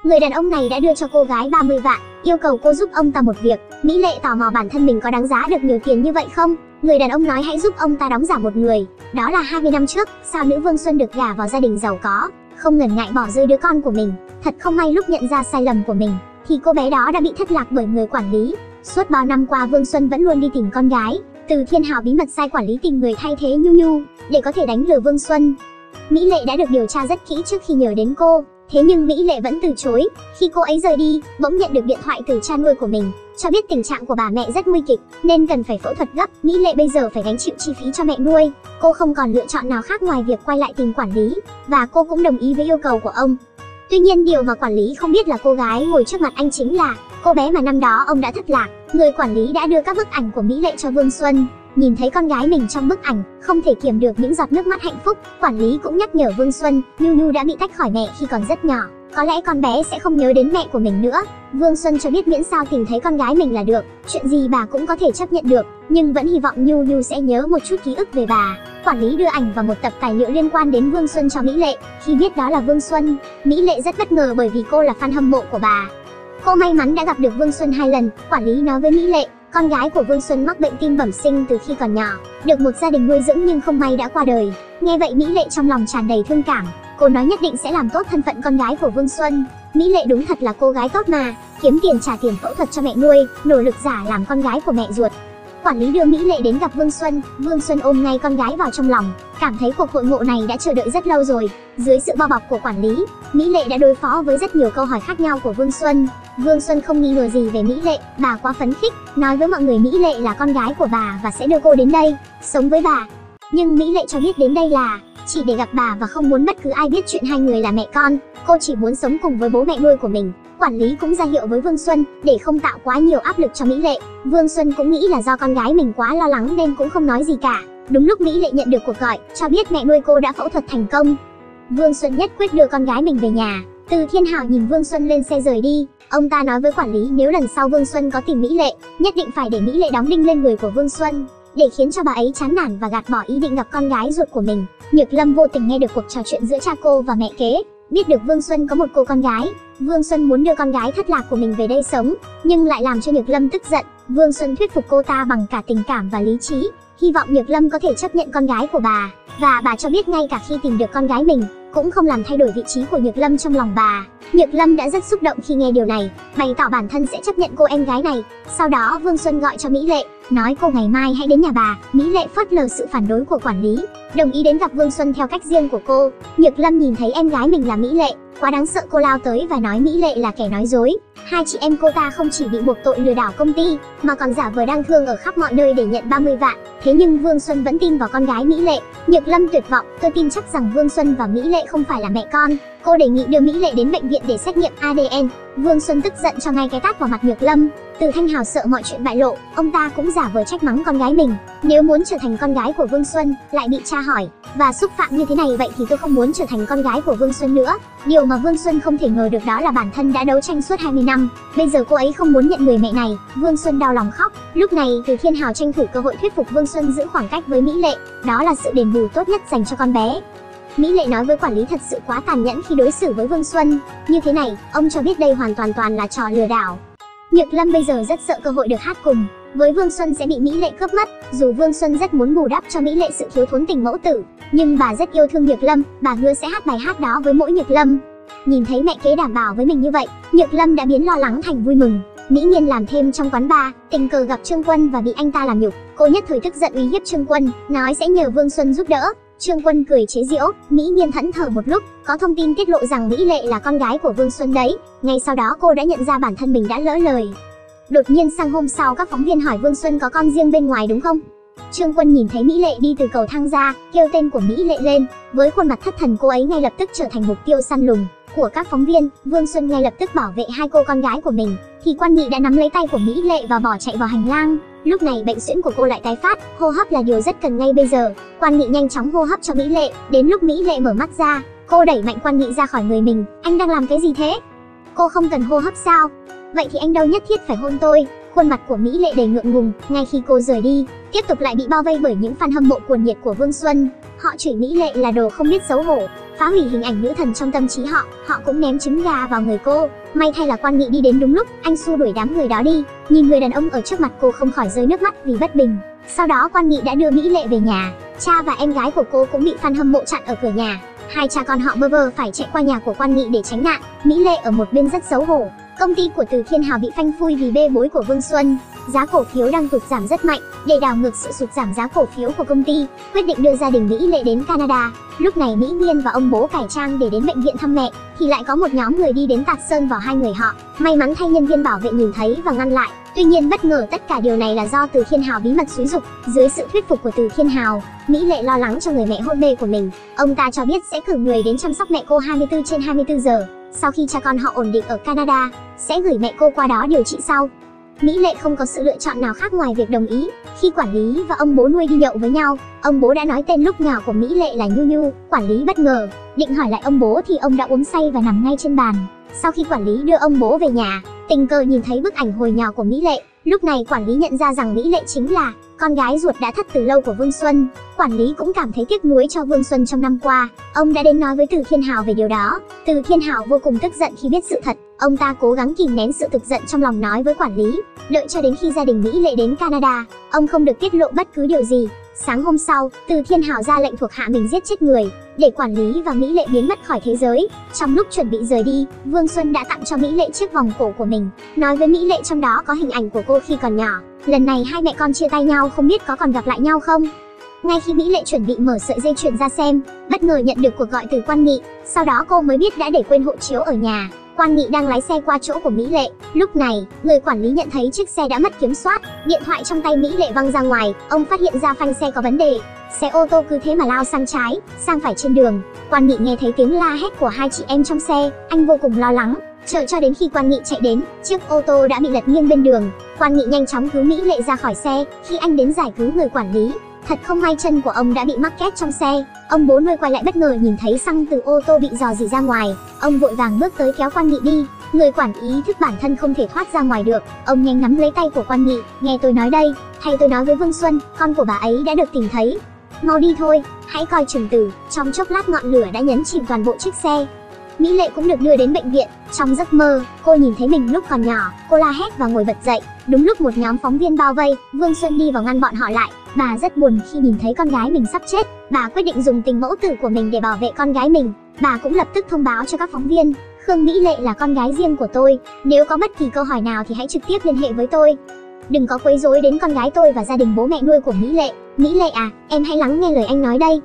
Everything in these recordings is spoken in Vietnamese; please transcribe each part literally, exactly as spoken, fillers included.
Người đàn ông này đã đưa cho cô gái ba mươi vạn, yêu cầu cô giúp ông ta một việc. Mỹ Lệ tò mò bản thân mình có đáng giá được nhiều tiền như vậy không? Người đàn ông nói hãy giúp ông ta đóng giả một người. Đó là hai mươi năm trước, sao nữ Vương Xuân được gả vào gia đình giàu có, không ngần ngại bỏ rơi đứa con của mình. Thật không may lúc nhận ra sai lầm của mình, thì cô bé đó đã bị thất lạc bởi người quản lý. Suốt bao năm qua Vương Xuân vẫn luôn đi tìm con gái. Từ Thiên Hào bí mật sai quản lý tìm người thay thế Nhu Nhu, để có thể đánh lừa Vương Xuân. Mỹ Lệ đã được điều tra rất kỹ trước khi nhờ đến cô. Thế nhưng Mỹ Lệ vẫn từ chối. Khi cô ấy rời đi, bỗng nhận được điện thoại từ cha nuôi của mình, cho biết tình trạng của bà mẹ rất nguy kịch, nên cần phải phẫu thuật gấp. Mỹ Lệ bây giờ phải gánh chịu chi phí cho mẹ nuôi. Cô không còn lựa chọn nào khác ngoài việc quay lại tìm quản lý, và cô cũng đồng ý với yêu cầu của ông. Tuy nhiên điều mà quản lý không biết là cô gái ngồi trước mặt anh chính là cô bé mà năm đó ông đã thất lạc. Người quản lý đã đưa các bức ảnh của Mỹ Lệ cho Vương Xuân. Nhìn thấy con gái mình trong bức ảnh, không thể kiềm được những giọt nước mắt hạnh phúc. Quản lý cũng nhắc nhở Vương Xuân, Nhu Nhu đã bị tách khỏi mẹ khi còn rất nhỏ, có lẽ con bé sẽ không nhớ đến mẹ của mình nữa. Vương Xuân cho biết miễn sao tìm thấy con gái mình là được, chuyện gì bà cũng có thể chấp nhận được, nhưng vẫn hy vọng Nhu Nhu sẽ nhớ một chút ký ức về bà. Quản lý đưa ảnh và một tập tài liệu liên quan đến Vương Xuân cho Mỹ Lệ. Khi biết đó là Vương Xuân, Mỹ Lệ rất bất ngờ bởi vì cô là fan hâm mộ của bà. Cô may mắn đã gặp được Vương Xuân hai lần. Quản lý nói với Mỹ Lệ, con gái của Vương Xuân mắc bệnh tim bẩm sinh từ khi còn nhỏ, được một gia đình nuôi dưỡng nhưng không may đã qua đời. Nghe vậy Mỹ Lệ trong lòng tràn đầy thương cảm. Cô nói nhất định sẽ làm tốt thân phận con gái của Vương Xuân. Mỹ Lệ đúng thật là cô gái tốt mà, kiếm tiền trả tiền phẫu thuật cho mẹ nuôi, nỗ lực giả làm con gái của mẹ ruột. Quản lý đưa Mỹ Lệ đến gặp Vương Xuân. Vương Xuân ôm ngay con gái vào trong lòng, cảm thấy cuộc hội ngộ này đã chờ đợi rất lâu rồi. Dưới sự bao bọc của quản lý, Mỹ Lệ đã đối phó với rất nhiều câu hỏi khác nhau của Vương Xuân. Vương Xuân không nghi ngờ gì về Mỹ Lệ, bà quá phấn khích, nói với mọi người Mỹ Lệ là con gái của bà và sẽ đưa cô đến đây sống với bà. Nhưng Mỹ Lệ cho biết đến đây là chỉ để gặp bà và không muốn bất cứ ai biết chuyện hai người là mẹ con. Cô chỉ muốn sống cùng với bố mẹ nuôi của mình. Quản lý cũng ra hiệu với Vương Xuân để không tạo quá nhiều áp lực cho Mỹ Lệ. Vương Xuân cũng nghĩ là do con gái mình quá lo lắng nên cũng không nói gì cả. Đúng lúc Mỹ Lệ nhận được cuộc gọi, cho biết mẹ nuôi cô đã phẫu thuật thành công. Vương Xuân nhất quyết đưa con gái mình về nhà. Từ Thiên Hào nhìn Vương Xuân lên xe rời đi. Ông ta nói với quản lý nếu lần sau Vương Xuân có tìm Mỹ Lệ, nhất định phải để Mỹ Lệ đóng đinh lên người của Vương Xuân, để khiến cho bà ấy chán nản và gạt bỏ ý định gặp con gái ruột của mình. Nhược Lâm vô tình nghe được cuộc trò chuyện giữa cha cô và mẹ kế, biết được Vương Xuân có một cô con gái. Vương Xuân muốn đưa con gái thất lạc của mình về đây sống, nhưng lại làm cho Nhược Lâm tức giận. Vương Xuân thuyết phục cô ta bằng cả tình cảm và lý trí, hy vọng Nhược Lâm có thể chấp nhận con gái của bà. Và bà cho biết ngay cả khi tìm được con gái mình, cũng không làm thay đổi vị trí của Nhược Lâm trong lòng bà. Nhược Lâm đã rất xúc động khi nghe điều này, bày tỏ bản thân sẽ chấp nhận cô em gái này. Sau đó Vương Xuân gọi cho Mỹ Lệ, nói cô ngày mai hãy đến nhà bà. Mỹ Lệ phớt lờ sự phản đối của quản lý, đồng ý đến gặp Vương Xuân theo cách riêng của cô. Nhược Lâm nhìn thấy em gái mình là Mỹ Lệ, quá đáng sợ, cô lao tới và nói Mỹ Lệ là kẻ nói dối. Hai chị em cô ta không chỉ bị buộc tội lừa đảo công ty, mà còn giả vờ đang thương ở khắp mọi nơi để nhận ba mươi vạn. Thế nhưng Vương Xuân vẫn tin vào con gái Mỹ Lệ. Nhược Lâm tuyệt vọng, tôi tin chắc rằng Vương Xuân và Mỹ Lệ không phải là mẹ con. Cô đề nghị đưa Mỹ Lệ đến bệnh viện để xét nghiệm a đê en. Vương Xuân tức giận cho ngay cái tát vào mặt Nhược Lâm. Từ Thanh Hào sợ mọi chuyện bại lộ, ông ta cũng giả vờ trách mắng con gái mình. Nếu muốn trở thành con gái của Vương Xuân, lại bị cha hỏi và xúc phạm như thế này, vậy thì tôi không muốn trở thành con gái của Vương Xuân nữa. Điều mà Vương Xuân không thể ngờ được đó là bản thân đã đấu tranh suốt hai mươi năm, bây giờ cô ấy không muốn nhận người mẹ này. Vương Xuân đau lòng khóc. Lúc này Từ Thiên Hào tranh thủ cơ hội thuyết phục Vương Xuân giữ khoảng cách với Mỹ Lệ, đó là sự đền bù tốt nhất dành cho con bé. Mỹ Lệ nói với quản lý thật sự quá tàn nhẫn khi đối xử với Vương Xuân như thế này, ông cho biết đây hoàn toàn toàn là trò lừa đảo. Nhược Lâm bây giờ rất sợ cơ hội được hát cùng với Vương Xuân sẽ bị Mỹ Lệ cướp mất. Dù Vương Xuân rất muốn bù đắp cho Mỹ Lệ sự thiếu thốn tình mẫu tử, nhưng bà rất yêu thương Nhược Lâm, bà hứa sẽ hát bài hát đó với mỗi Nhược Lâm. Nhìn thấy mẹ kế đảm bảo với mình như vậy, Nhược Lâm đã biến lo lắng thành vui mừng. Mỹ Nhiên làm thêm trong quán bar, tình cờ gặp Trương Quân và bị anh ta làm nhục. Cô nhất thời tức giận uy hiếp Trương Quân, nói sẽ nhờ Vương Xuân giúp đỡ. Trương Quân cười chế giễu. Mỹ Nhiên thẫn thờ một lúc, có thông tin tiết lộ rằng Mỹ Lệ là con gái của Vương Xuân đấy. Ngay sau đó cô đã nhận ra bản thân mình đã lỡ lời. Đột nhiên sang hôm sau các phóng viên hỏi Vương Xuân có con riêng bên ngoài đúng không? Trương Quân nhìn thấy Mỹ Lệ đi từ cầu thang ra, kêu tên của Mỹ Lệ lên. Với khuôn mặt thất thần, cô ấy ngay lập tức trở thành mục tiêu săn lùng của các phóng viên. Vương Xuân ngay lập tức bảo vệ hai cô con gái của mình, thì Quan Nghị đã nắm lấy tay của Mỹ Lệ và bỏ chạy vào hành lang. Lúc này bệnh suyễn của cô lại tái phát, hô hấp là điều rất cần ngay bây giờ. Quan Nghị nhanh chóng hô hấp cho Mỹ Lệ. Đến lúc Mỹ Lệ mở mắt ra, cô đẩy mạnh Quan Nghị ra khỏi người mình. Anh đang làm cái gì thế? Cô không cần hô hấp sao? Vậy thì anh đâu nhất thiết phải hôn tôi. Khuôn mặt của Mỹ Lệ đầy ngượng ngùng. Ngay khi cô rời đi, tiếp tục lại bị bao vây bởi những fan hâm mộ cuồng nhiệt của Vương Xuân. Họ chửi Mỹ Lệ là đồ không biết xấu hổ, phá hủy hình ảnh nữ thần trong tâm trí họ. Họ cũng ném trứng gà vào người cô. May thay là Quan Nghị đi đến đúng lúc, anh xua đuổi đám người đó đi. Nhìn người đàn ông ở trước mặt cô không khỏi rơi nước mắt vì bất bình. Sau đó Quan Nghị đã đưa Mỹ Lệ về nhà. Cha và em gái của cô cũng bị fan hâm mộ chặn ở cửa nhà. Hai cha con họ bơ vơ phải chạy qua nhà của Quan Nghị để tránh nạn. Mỹ Lệ ở một bên rất xấu hổ. Công ty của Từ Thiên Hào bị phanh phui vì bê bối của Vương Xuân. Giá cổ phiếu đang tụt giảm rất mạnh. Để đảo ngược sự sụt giảm giá cổ phiếu của công ty, quyết định đưa gia đình Mỹ Lệ đến Canada. Lúc này Mỹ Nguyên và ông bố cải trang để đến bệnh viện thăm mẹ, thì lại có một nhóm người đi đến tạt sơn vào hai người họ. May mắn thay nhân viên bảo vệ nhìn thấy và ngăn lại. Tuy nhiên bất ngờ tất cả điều này là do Từ Thiên Hào bí mật xúi giục. Dưới sự thuyết phục của Từ Thiên Hào, Mỹ Lệ lo lắng cho người mẹ hôn mê của mình. Ông ta cho biết sẽ cử người đến chăm sóc mẹ cô hai mươi tư trên hai mươi tư giờ. Sau khi cha con họ ổn định ở Canada, sẽ gửi mẹ cô qua đó điều trị sau. Mỹ Lệ không có sự lựa chọn nào khác ngoài việc đồng ý. Khi quản lý và ông bố nuôi đi nhậu với nhau, ông bố đã nói tên lúc nhỏ của Mỹ Lệ là Nhu Nhu. Quản lý bất ngờ, định hỏi lại ông bố thì ông đã uống say và nằm ngay trên bàn. Sau khi quản lý đưa ông bố về nhà, tình cờ nhìn thấy bức ảnh hồi nhỏ của Mỹ Lệ. Lúc này quản lý nhận ra rằng Mỹ Lệ chính là con gái ruột đã thất từ lâu của Vương Xuân. Quản lý cũng cảm thấy tiếc nuối cho Vương Xuân trong năm qua. Ông đã đến nói với Từ Thiên Hào về điều đó. Từ Thiên Hào vô cùng tức giận khi biết sự thật. Ông ta cố gắng kìm nén sự tức giận trong lòng nói với quản lý, đợi cho đến khi gia đình Mỹ Lệ đến Canada, ông không được tiết lộ bất cứ điều gì. Sáng hôm sau, Từ Thiên Hào ra lệnh thuộc hạ mình giết chết người, để quản lý và Mỹ Lệ biến mất khỏi thế giới. Trong lúc chuẩn bị rời đi, Vương Xuân đã tặng cho Mỹ Lệ chiếc vòng cổ của mình, nói với Mỹ Lệ trong đó có hình ảnh của cô khi còn nhỏ. Lần này hai mẹ con chia tay nhau không biết có còn gặp lại nhau không. Ngay khi Mỹ Lệ chuẩn bị mở sợi dây chuyền ra xem, bất ngờ nhận được cuộc gọi từ Quan Nghị. Sau đó cô mới biết đã để quên hộ chiếu ở nhà. Quan Nghị đang lái xe qua chỗ của Mỹ Lệ. Lúc này, người quản lý nhận thấy chiếc xe đã mất kiểm soát, điện thoại trong tay Mỹ Lệ văng ra ngoài. Ông phát hiện ra phanh xe có vấn đề. Xe ô tô cứ thế mà lao sang trái, sang phải trên đường. Quan Nghị nghe thấy tiếng la hét của hai chị em trong xe, anh vô cùng lo lắng. Chờ cho đến khi Quan Nghị chạy đến, chiếc ô tô đã bị lật nghiêng bên đường. Quan Nghị nhanh chóng cứu Mỹ Lệ ra khỏi xe. Khi anh đến giải cứu người quản lý, thật không may chân của ông đã bị mắc kẹt trong xe. Ông bố nuôi quay lại bất ngờ nhìn thấy xăng từ ô tô bị rò rỉ ra ngoài. Ông vội vàng bước tới kéo Quan Nghị đi. Người quản ý thức bản thân không thể thoát ra ngoài được. Ông nhanh nắm lấy tay của Quan Nghị. Nghe tôi nói đây, thay tôi nói với Vương Xuân, con của bà ấy đã được tìm thấy. Mau đi thôi, hãy coi chừng từ. Trong chốc lát ngọn lửa đã nhấn chìm toàn bộ chiếc xe. Mỹ Lệ cũng được đưa đến bệnh viện. Trong giấc mơ, cô nhìn thấy mình lúc còn nhỏ. Cô la hét và ngồi bật dậy. Đúng lúc một nhóm phóng viên bao vây, Vương Xuân đi vào ngăn bọn họ lại. Bà rất buồn khi nhìn thấy con gái mình sắp chết. Bà quyết định dùng tình mẫu tử của mình để bảo vệ con gái mình. Bà cũng lập tức thông báo cho các phóng viên, Khương Mỹ Lệ là con gái riêng của tôi. Nếu có bất kỳ câu hỏi nào thì hãy trực tiếp liên hệ với tôi. Đừng có quấy rối đến con gái tôi và gia đình bố mẹ nuôi của Mỹ Lệ. Mỹ Lệ à, em hãy lắng nghe lời anh nói đây.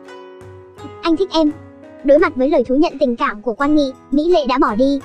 Anh thích em. Đối mặt với lời thú nhận tình cảm của Quan Nghị, Mỹ Lệ đã bỏ đi.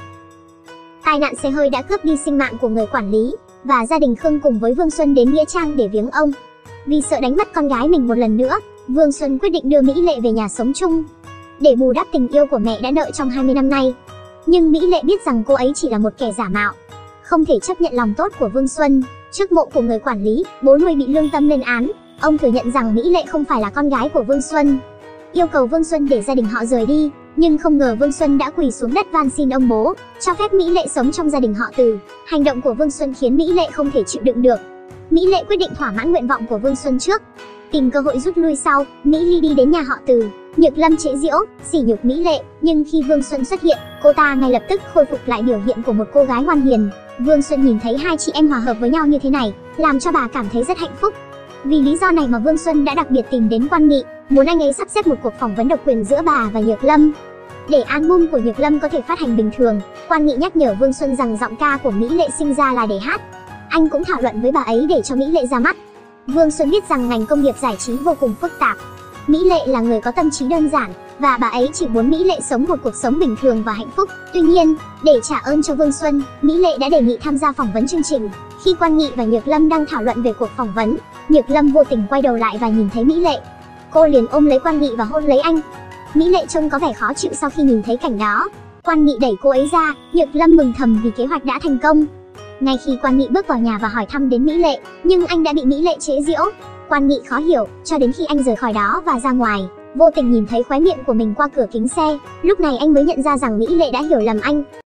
Tai nạn xe hơi đã cướp đi sinh mạng của người quản lý, và gia đình Khương cùng với Vương Xuân đến nghĩa trang để viếng ông. Vì sợ đánh mất con gái mình một lần nữa, Vương Xuân quyết định đưa Mỹ Lệ về nhà sống chung, để bù đắp tình yêu của mẹ đã nợ trong hai mươi năm nay. Nhưng Mỹ Lệ biết rằng cô ấy chỉ là một kẻ giả mạo, không thể chấp nhận lòng tốt của Vương Xuân. Trước mộ của người quản lý, bố nuôi bị lương tâm lên án. Ông thừa nhận rằng Mỹ Lệ không phải là con gái của Vương Xuân, yêu cầu Vương Xuân để gia đình họ rời đi. Nhưng không ngờ Vương Xuân đã quỳ xuống đất van xin ông bố cho phép Mỹ Lệ sống trong gia đình họ Từ. Hành động của Vương Xuân khiến Mỹ Lệ không thể chịu đựng được. Mỹ Lệ quyết định thỏa mãn nguyện vọng của Vương Xuân trước. Tìm cơ hội rút lui sau, Mỹ Ly đi đến nhà họ Từ. Nhược Lâm chế giễu, sỉ nhục Mỹ Lệ, nhưng khi Vương Xuân xuất hiện, cô ta ngay lập tức khôi phục lại biểu hiện của một cô gái ngoan hiền. Vương Xuân nhìn thấy hai chị em hòa hợp với nhau như thế này, làm cho bà cảm thấy rất hạnh phúc. Vì lý do này mà Vương Xuân đã đặc biệt tìm đến Quan Nghị, muốn anh ấy sắp xếp một cuộc phỏng vấn độc quyền giữa bà và Nhược Lâm, để album của Nhược Lâm có thể phát hành bình thường. Quan Nghị nhắc nhở Vương Xuân rằng giọng ca của Mỹ Lệ sinh ra là để hát. Anh cũng thảo luận với bà ấy để cho Mỹ Lệ ra mắt. Vương Xuân biết rằng ngành công nghiệp giải trí vô cùng phức tạp. Mỹ Lệ là người có tâm trí đơn giản, và bà ấy chỉ muốn Mỹ Lệ sống một cuộc sống bình thường và hạnh phúc. Tuy nhiên, để trả ơn cho Vương Xuân, Mỹ Lệ đã đề nghị tham gia phỏng vấn chương trình. Khi Quan Nghị và Nhược Lâm đang thảo luận về cuộc phỏng vấn, Nhược Lâm vô tình quay đầu lại và nhìn thấy Mỹ Lệ. Cô liền ôm lấy Quan Nghị và hôn lấy anh. Mỹ Lệ trông có vẻ khó chịu sau khi nhìn thấy cảnh đó. Quan Nghị đẩy cô ấy ra, Nhược Lâm mừng thầm vì kế hoạch đã thành công. Ngay khi Quan Nghị bước vào nhà và hỏi thăm đến Mỹ Lệ, nhưng anh đã bị Mỹ Lệ chế giễu. Quan Nghị khó hiểu, cho đến khi anh rời khỏi đó và ra ngoài, vô tình nhìn thấy khóe miệng của mình qua cửa kính xe. Lúc này anh mới nhận ra rằng Mỹ Lệ đã hiểu lầm anh.